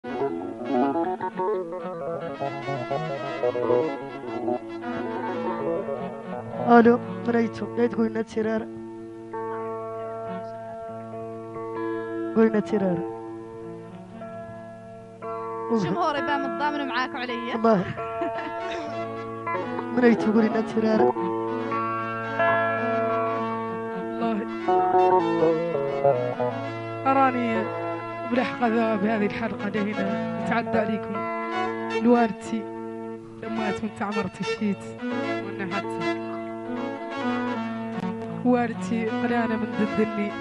الو مريتو ليت قولنا تيرار قولنا تيرار الجمهور يبقى متضامن معاك عليا الله مريتو قولنا تيرار والله أراني بلحظة بهذه الحلقة لهنا يتعدى عليكم لوالدتي لما كنت عمرت الشيت وانا حتى والدتي قلانة من ضدني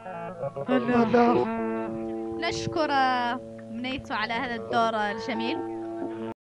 نشكر منيتو على هذا الدور الجميل.